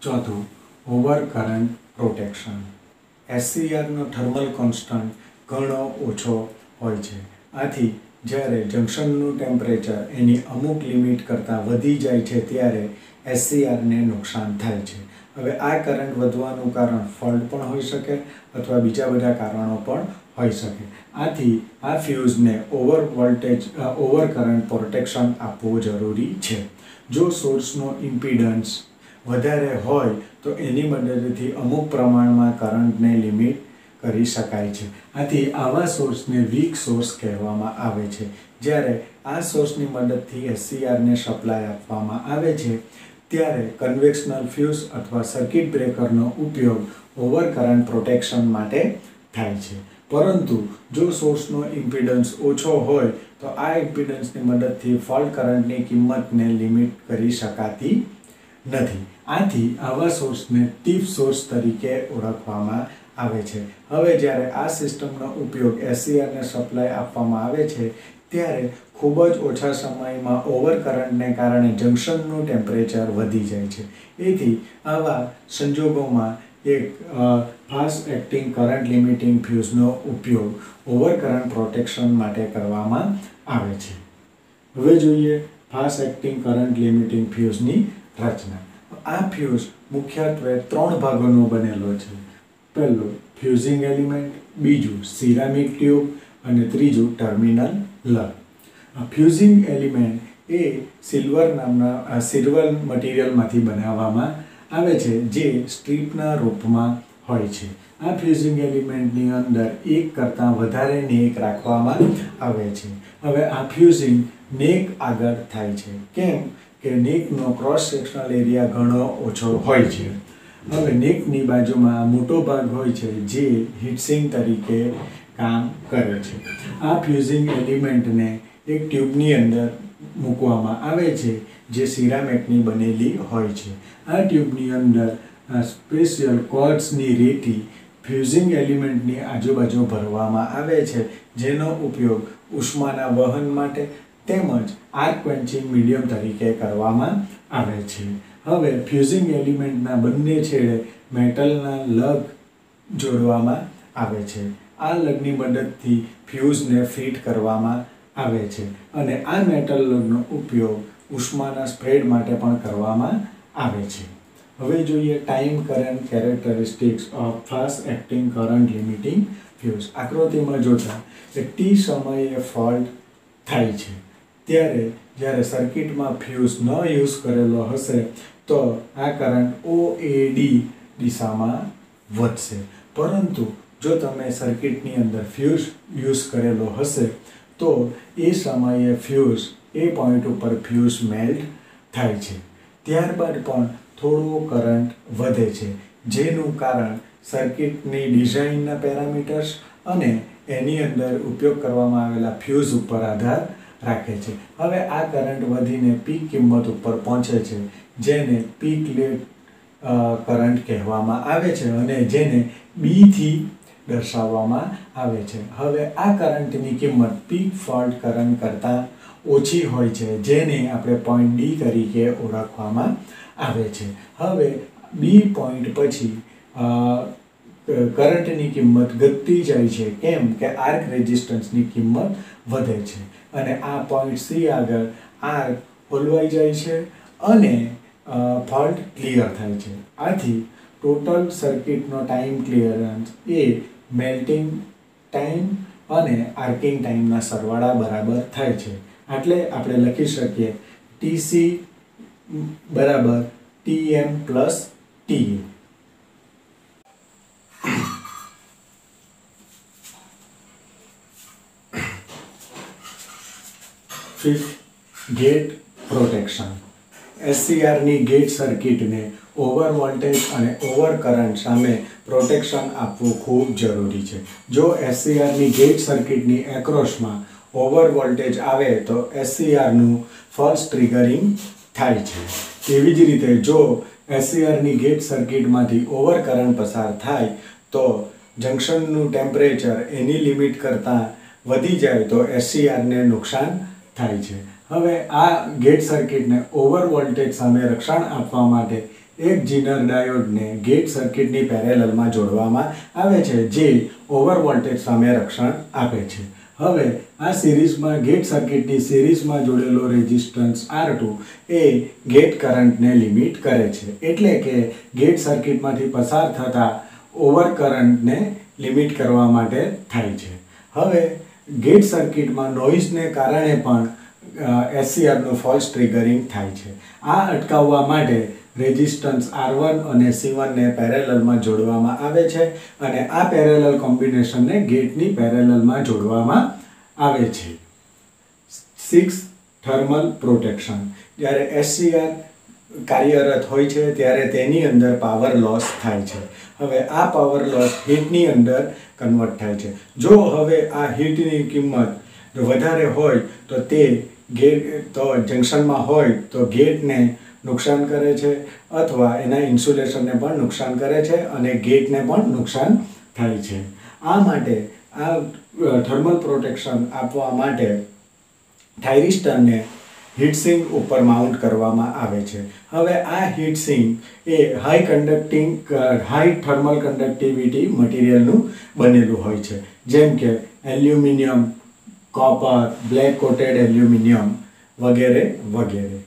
ચોથું, over current protection. એસસીઆરનો thermal constant ઘણો ઓછો હોય છે. આથી જ્યારે જંક્શનનું ટેમ્પરેચર એની અમુક લિમિટ કરતાં વધી જાય છે ત્યારે એસસીઆરને નુકસાન થાય છે. હવે આ કરંટ વધવાનું કારણ ફોલ્ટ પણ હોઈ શકે અથવા બીજા બધા કારણો પણ હોઈ શકે. આથી આ ફ્યુઝને ઓવર કરંટ પ્રોટેક્શન આપવું જરૂરી છે. જો સોર્સનો ઇમ્પિડન્સ વધારે હોય તો એની મદદથી અમુક પ્રમાણમાં કરંટને લિમિટ કરી શકાય છે. આથી આવા સોર્સને વીક સોર્સ કહેવામાં આવે છે. જ્યારે આ સોર્સની મદદથી એસસીઆરને સપ્લાય આપવામાં આવે છે ત્યારે કન્વેક્શનલ ફ્યુઝ અથવા સર્કિટ બ્રેકરનો ઉપયોગ ઓવર કરંટ પ્રોટેક્શન માટે થાય છે. પરંતુ જો સોર્સનો ઇમ્પિડન્સ ઓછો હોય તો આ ઇમ્પિડન્સની મદદથી ફોલ્ટ કરંટની કિંમતને લિમિટ કરી શકાતી નથી. આથી આવા સોર્સને ટીપ સોર્સ તરીકે ઓળખવામાં આવે છે. હવે જ્યારે આ સિસ્ટમનો ઉપયોગ એસસીઆરને સપ્લાય આપવામાં આવે છે ત્યારે ખૂબ જ ઓછા સમયમાં ઓવર કરંટને કારણે જંક્શનનું ટેમ્પરેચર વધી જાય છે. એથી આવા સંજોગોમાં એક ફાસ્ટ એક્ટિંગ કરંટ લિમિટિંગ ફ્યુઝનો ઉપયોગ ઓવર કરંટ પ્રોટેક્શન માટે કરવામાં આવે છે. હવે જોઈએ ફાસ્ટ એક્ટિંગ કરંટ લિમિટિંગ ફ્યુઝની રચના. આ ફ્યુઝ મુખ્યત્વે 3 ભાગોનો બનેલો છે. પહેલું ફ્યુઝિંગ એલિમેન્ટ, બીજું સિરામિક ટ્યુબ અને ત્રીજું ટર્મિનલ લગ. ફ્યુઝિંગ એલિમેન્ટ એ સિલ્વર મટીરિયલમાંથી બનાવવામાં આવે છે જે સ્ટ્રીપના રૂપમાં હોય છે. આ ફ્યુઝિંગ એલિમેન્ટની અંદર એક કરતાં વધારે નેક રાખવામાં આવે છે. હવે આ ફ્યુઝિંગ નેક આગળ થાય છે. કેમ કે નેકનો ક્રોસ સેક્શનલ એરિયા ઘણો ઓછો હોય છે. હવે નેકની બાજુમાં મોટો ભાગ હોય છે જે હીટસિંક તરીકે કામ કરે છે. આ ફ્યુઝિંગ એલિમેન્ટને એક ટ્યુબની અંદર મૂકવામાં આવે છે જે સિરામિકની બનેલી હોય છે. આ ટ્યુબની અંદર સ્પેશિયલ ક્વાર્ટ્ઝની રેતી ફ્યુઝિંગ એલિમેન્ટની આજુબાજુ ભરવામાં આવે છે જેનો ઉપયોગ ઉષ્માના વહન માટે તેમજ આર્ક ક્વેન્ચિંગ મીડિયમ તરીકે કરવામાં આવે છે. હવે ફ્યુઝિંગ એલિમેન્ટના બંને છેડે મેટલના લગ જોડવામાં આવે છે. આ લગની મદદથી ફ્યુઝને ફિટ કરવામાં આવે છે અને આ મેટલ લગનો ઉપયોગ ઉષ્માના સ્પ્રેડ માટે પણ કરવામાં આવે છે. હવે જોઈએ time current characteristics of fast acting current limiting fuse. આકૃતિમાં જોતા કે ટી સમયે ફોલ્ટ થાય છે ત્યારે જ્યારે સર્કિટમાં ફ્યુઝ ન યુઝ કરેલો હશે તો આ કરંટ OAD દિશામાં વધશે. પરંતુ જો તમે સર્કિટની અંદર ફ્યુઝ યુઝ કરેલો હશે તો એ સમયે ફ્યુઝ એ પોઈન્ટ ઉપર ફ્યુઝ મેલ્ટ થાય છે. ત્યારબાદ પણ થોડો કરંટ વધે છે જેનું કારણ સર્કિટની ડિઝાઇનના પેરામીટર્સ અને એની અંદર ઉપયોગ કરવામાં આવેલા ફ્યુઝ ઉપર આધાર રાખે છે. હવે આ કરંટ વધીને પીક કિંમત ઉપર પહોંચે છે જેને પીક લેટ કરંટ કહેવામાં આવે છે અને જેને B થી દર્શાવવામાં આવે છે. હવે આ કરંટની કિંમત પીક ફોલ્ટ કરંટ કરતાં ઓછી હોય છે જેને આપણે પોઈન્ટ D તરીકે ઓળખવામાં આવે છે. હવે B પોઈન્ટ પછી કરંટની કિંમત ઘટતી જાય છે. કેમ કે આર્ક રેઝિસ્ટન્સની કિંમત વધે છે અને આ પોઈન્ટ C આગળ આર્ક ખોલવાઈ જાય છે અને ફોલ્ટ ક્લિયર થાય છે. આથી ટોટલ સર્કિટનો ટાઈમ ક્લિયરન્સ એ મેલ્ટિંગ ટાઈમ અને આર્કિંગ ટાઈમના સરવાળા બરાબર થાય છે. એટલે આપણે લખી શકીએ TC બરાબર TM plus TA. Fifth, gate protection. એસસીઆરની ગેટ સર્કિટને ઓવર વોલ્ટેજ અને ઓવર કરંટ સામે પ્રોટેક્શન આપવું ખૂબ જરૂરી છે. જો એસસીઆરની ગેટ સર્કિટની એક્રોસમાં ઓવર વોલ્ટેજ આવે તો એસસીઆરનું ફર્સ્ટ ટ્રિગરિંગ થાય છે. તેવી જ રીતે જો એસસીઆરની ગેટ સર્કિટમાંથી ઓવર કરંટ પસાર થાય તો જંક્શનનું ટેમ્પરેચર એની લિમિટ કરતાં વધી જાય તો એસસીઆરને નુકસાન થાય છે. હવે આ ગેટ સર્કિટને ઓવર વોલ્ટેજ સામે રક્ષણ આપવા માટે એક જીનર ડાયોડને ગેટ સર્કિટની પેરેલલમાં જોડવામાં આવે છે જે ઓવર વોલ્ટેજ સામે રક્ષણ આપે છે. હવે આ સિરીઝમાં ગેટ સર્કિટની સિરીઝમાં જોડેલો રેઝિસ્ટન્સ R2 એ ગેટ કરંટને લિમિટ કરે છે, એટલે કે ગેટ સર્કિટમાંથી પસાર થતા ઓવર કરંટને લિમિટ કરવા માટે થાય છે. હવે ગેટ સર્કિટમાં નોઇઝને કારણે પણ SCRનું ફોલ્સ ટ્રિગરિંગ થાય છે. આ અટકાવવા માટે રેઝિસ્ટન્સ R1 અને C1 ને પેરેલલમાં જોડવામાં આવે છે અને આ પેરેલલ કોમ્બિનેશનને ગેટની પેરેલલમાં જોડવામાં આવે છે. 6. Thermal protection. જ્યારે SCR કાર્યરત હોય છે ત્યારે તેની અંદર પાવર લોસ થાય છે. હવે આ પાવર લોસ હીટની અંદર કન્વર્ટ થાય છે. જો હવે આ હીટની કિંમત વધારે હોય તો તે જંક્શનમાં હોય તો ગેટને નુકસાન કરે છે અથવા એના ઇન્સ્યુલેશનને પણ નુકસાન કરે છે અને ગેટને પણ નુકસાન થાય છે. આ માટે આ થર્મલ પ્રોટેક્શન આપવા માટે થાઇરિસ્ટરને હીટસિંક ઉપર માઉન્ટ કરવામાં આવે છે. હવે આ હીટસિંક એ હાઈ થર્મલ કન્ડક્ટિવિટી મટીરિયલનું બનેલું હોય છે, જેમ કે aluminium, copper, black coated aluminium વગેરે વગેરે.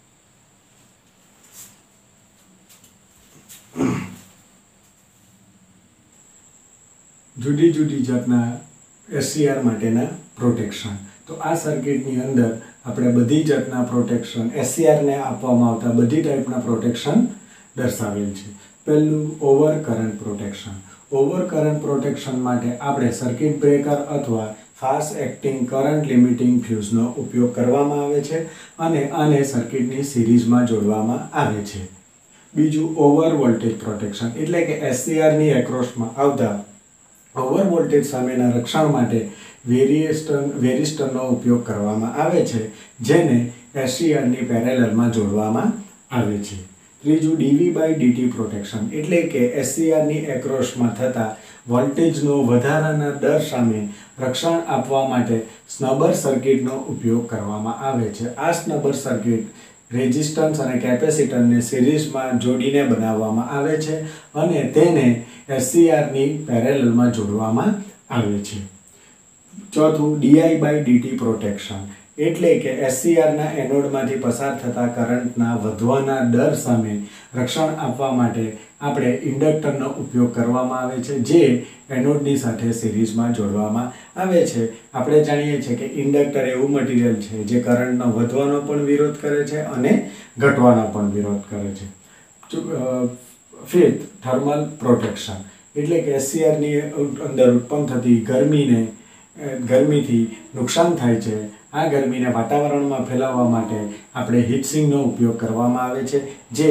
જુદી જુદી જાતના SCR માટેના પ્રોટેક્શન. તો આ સર્કિટની અંદર આપણે બધી જાતના પ્રોટેક્શન SCRને આપવામાં આવતા બધી ટાઈપના પ્રોટેક્શન દર્શાવેલ છે. પહેલું over current protection. Over current protection માટે આપણે સર્કિટ બ્રેકર અથવા ફાસ્ટ એક્ટિંગ કરંટ લિમિટિંગ ફ્યુઝનો ઉપયોગ કરવામાં આવે છે અને આને સર્કિટની સિરીઝમાં જોડવામાં આવે છે. બીજું ઓવર વોલ્ટેજ પ્રોટેક્શન, એટલે કે SCRની એક્રોસમાં આવતા ઓવર વોલ્ટેજ સામેના રક્ષણ માટે વેરિસ્ટરનો ઉપયોગ કરવામાં આવે છે, જેને SCRની પેરેલલમાં જોડવામાં આવે છે. ત્રીજું dV/dt પ્રોટેક્શન, એટલે કે SCRની એક્રોસમાં થતા વોલ્ટેજનો વધારાના દર સામે રક્ષણ આપવા માટે સ્નબર સર્કિટનો ઉપયોગ કરવામાં આવે છે. આ સ્નબર સર્કિટ રેઝિસ્ટન્સ અને કેપેસિટરને સિરીઝમાં જોડીને બનાવવામાં આવે છે અને તેને SCRની પેરેલલમાં જોડવામાં આવે છે. ચોથું DI/dt પ્રોટેક્શન, એટલે કે SCRના એનોડમાંથી પસાર થતા કરંટના વધવાના દર સામે રક્ષણ આપવા માટે આપણે ઇન્ડક્ટરનો ઉપયોગ કરવામાં આવે છે, જે એનોડની સાથે સિરીઝમાં જોડવામાં આવે છે. આપણે જાણીએ છીએ કે ઇન્ડક્ટર એવું મટીરિયલ છે જે કરંટનો વધવાનો પણ વિરોધ કરે છે અને ઘટવાનો પણ વિરોધ કરે છે. ફિફ્થ, થર્મલ પ્રોટેક્શન, એટલે કે SCRની અંદર ઉત્પન્ન થતી ગરમીથી નુકસાન થાય છે. આ ગરમીને વાતાવરણમાં ફેલાવવા માટે આપણે હીટસિંકનો ઉપયોગ કરવામાં આવે છે, જે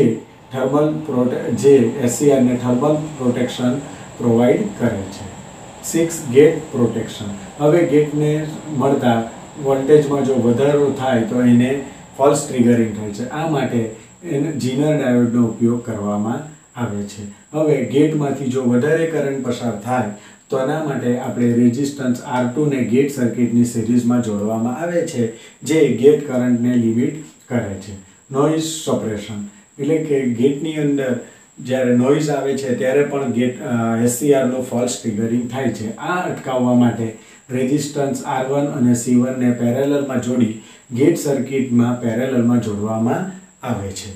SCRને થર્મલ પ્રોટેક્શન પ્રોવાઈડ કરે છે. 6. Gate protection. હવે ગેટને મળતા વોલ્ટેજમાં જો વધારો થાય તો એને ફોલ્સ ટ્રિગરિંગ થાય છે. આ માટે જીનર ડાયોડનો ઉપયોગ કરવામાં આવે છે. હવે ગેટમાંથી જો વધારે કરંટ પસાર થાય તો એના માટે આપણે રેઝિસ્ટન્સ R2 ને ગેટ સર્કિટની સિરીઝમાં જોડવામાં આવે છે, જે ગેટ કરંટને લિમિટ કરે છે. નોઇઝ સપ્રેશન, એટલે કે ગેટની અંદર જ્યારે નોઇઝ આવે છે ત્યારે પણ SCRનું ફોલ્સ ટ્રિગરિંગ થાય છે. આ અટકાવવા માટે રેઝિસ્ટન્સ R1 અને C1 ને પેરેલલમાં જોડી ગેટ સર્કિટમાં પેરેલલમાં જોડવામાં આવે છે.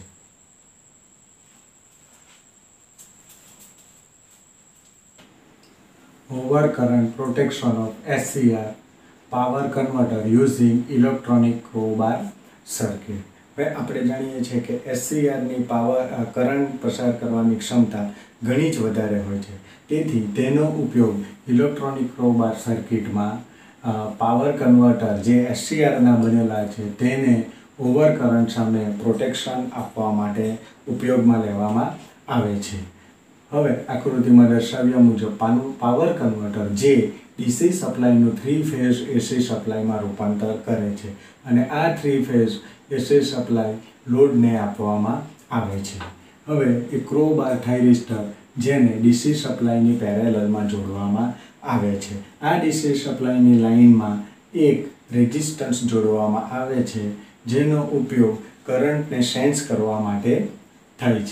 Over current protection of SCR power converter using electronic crowbar circuit. હવે આપણે જાણીએ છીએ કે SCRની કરંટ પસાર કરવાની ક્ષમતા ઘણી જ વધારે હોય છે, તેથી તેનો ઉપયોગ ઇલેક્ટ્રોનિક ક્રોબાર સર્કિટમાં પાવર કન્વર્ટર જે SCRના બનેલા છે તેને ઓવર કરંટ સામે પ્રોટેક્શન આપવા માટે ઉપયોગમાં લેવામાં આવે છે. હવે આકૃતિમાં દર્શાવ્યા મુજબ પાવર કન્વર્ટર જે DC સપ્લાયનું 3 ફેઝ AC સપ્લાયમાં રૂપાંતર કરે છે અને આ 3 ફેઝ AC સપ્લાય લોડને આપવામાં આવે છે. હવે એક ક્રોબાર થાઇરિસ્ટર જેને DC સપ્લાયની પેરેલલમાં જોડવામાં આવે છે. આ DC સપ્લાયની લાઇનમાં એક રેઝિસ્ટન્સ જોડવામાં આવે છે, જેનો ઉપયોગ કરંટને સેન્સ કરવા માટે થાય છે.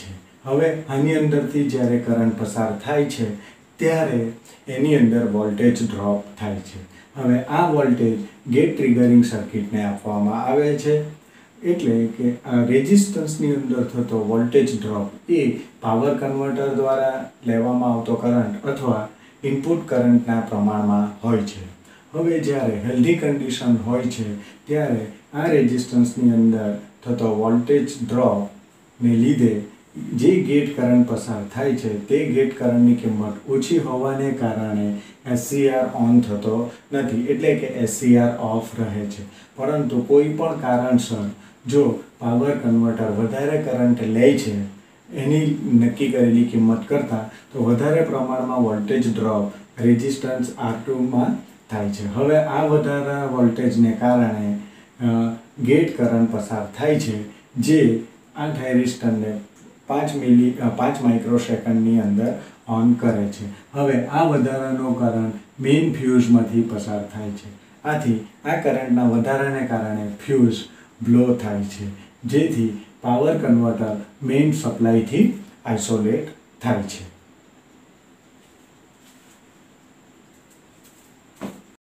હવે આની અંદરથી જ્યારે કરંટ પસાર થાય છે ત્યારે એની અંદર વોલ્ટેજ ડ્રોપ થાય છે. હવે આ વોલ્ટેજ ગેટ ટ્રિગરિંગ સર્કિટને આપવામાં આવે છે. એટલે કે આ રેઝિસ્ટન્સની અંદર થતો વોલ્ટેજ ડ્રોપ એ પાવર કન્વર્ટર દ્વારા લેવામાં આવતો કરંટ અથવા ઇનપુટ કરંટના પ્રમાણમાં હોય છે. હવે જ્યારે હેલ્ધી કન્ડિશન હોય છે ત્યારે આ રેઝિસ્ટન્સની અંદર થતો વોલ્ટેજ ડ્રોપને લીધે જે ગેટ કરંટ પસાર થાય છે તે ગેટ કરંટની કિંમત ઓછી હોવાને કારણે SCR ઓન થતો નથી, એટલે કે SCR ઓફ રહે છે. પરંતુ કોઈ પણ કારણસર જો પાવર કન્વર્ટર વધારે કરંટ લે છે એની નક્કી કરેલી કિંમત કરતાં, તો વધારે પ્રમાણમાં વોલ્ટેજ ડ્રોપ રેઝિસ્ટન્સ R2માં થાય છે. હવે આ વધારા વોલ્ટેજને કારણે ગેટ કરંટ પસાર થાય છે જે આ થાઇરિસ્ટરને 5 માઇક્રોસેકન્ડની અંદર ઓન કરે છે. હવે આ વધારાનો કરંટ મેઇન ફ્યુઝમાંથી પસાર થાય છે. આથી આ કરંટના વધારાને કારણે ફ્યુઝ બ્લો થાય છે, જેથી પાવર કન્વર્ટર મેઇન સપ્લાયથી આઇસોલેટ થાય છે.